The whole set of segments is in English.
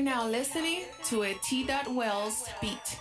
now listening to a T. Wells beat.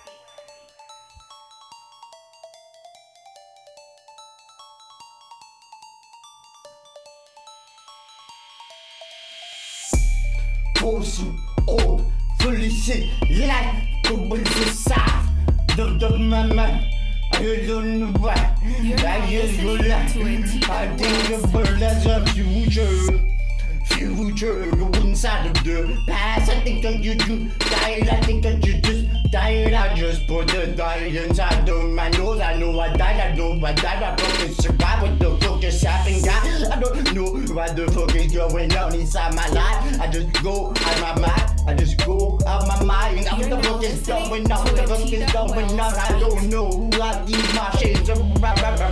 Potion, old, fully shit, like the winter side. The mama, I don't know why. I just go like, I think about the future. Future, inside of the past. I think that you do tired. I think that you just tired. I just put the diet inside of my nose. I know I died. I know I died. I fucking survived. What the fuck just happened, guy? I don't know what the fuck is going on inside my life. I just go out my mind. I just go out my mind. What the fuck is going on? What the fuck is going on? I don't know who I keep my shades around.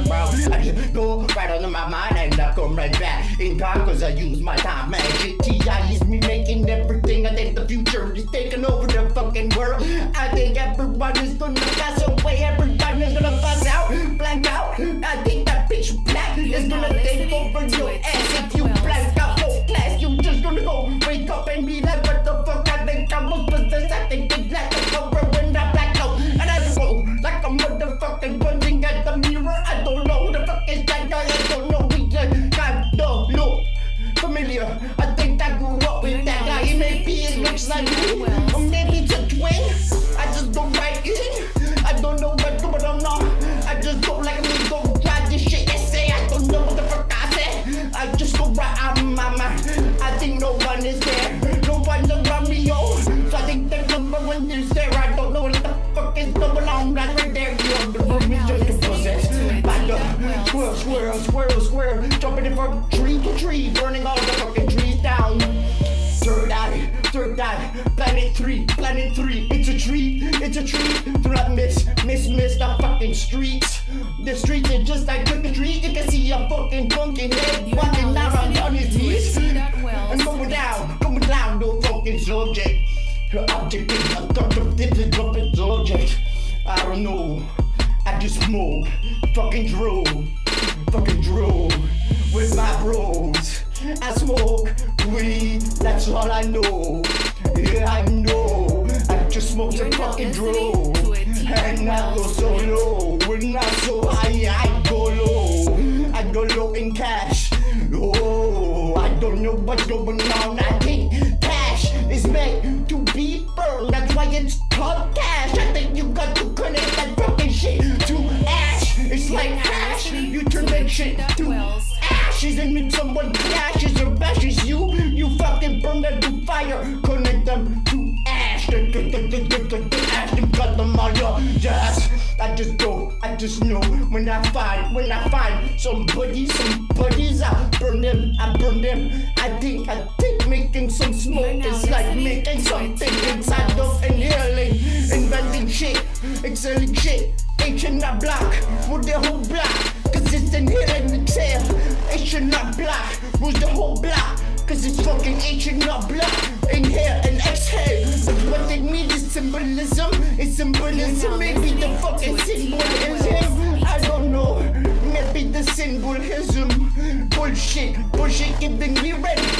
I just go right under my mind and I come right back in time cause I use my time. Magic T.I. is me making everything. I think the future is taking over the fucking world. I think everyone is gonna pass away. Everyone is gonna pass out, blank out. I think that bitch black is gonna take over your ass. If you blank out whole class, you just gonna go wake up and be like, what the fuck? I think I was possessed. I think it's like a cover when I black out. And I go like a motherfucking pointing at the mirror. I don't know who the fuck is that guy. I don't know. We just don't look familiar. I think I grew up with that guy. Maybe it looks like me, or maybe it's a twin. I just don't write in. I don't know what's going on. I just don't like me. Don't try this shit. Say I don't know what the fuck I said. I just go right out of my mind. I think no one is there. No one's around me, yo. So I think the number one is there. I don't know what the fuck is going on. Right there, yo. The room is just possessed by the squirrel, jumping from tree to tree, burning all the fucking trees down. Third eye, planet three, it's a tree, do not miss the fucking streets. The streets are just like the streets, you can see a fucking pumpkin head walking around on his knees. And going down, no fucking subject. Her object is a thought of different subject. I don't know, I just smoke, fucking drool with my bros. I smoke weed, that's all I know. Yeah, I know. I just smoke some fucking drool. And I go so low. When I'm so high, I go low. I go low in cash. Oh, I don't know what's going on. I think cash is meant to be burned. That's why it's called cash. I think you got to connect that fucking shit to ash. It's like ash. You turn that shit to ashes, and when someone crashes or bashes you fucking burn them to fire. Connect them to ash. Ash them, cut them all your yes. I just know when I find some buddies, I burn them. I think making some smoke is like making something inside of inhaling, inventing shit, exhaling shit. H and not black, with the whole block, cause it's inhaling exhale. H and not black, rules the whole block, cause it's fucking H and not black. Inhale and exhale. But what it means is symbolism. It's symbolism. Maybe the fucking symbol is him. I don't know. Maybe the symbolism. Bullshit, giving me red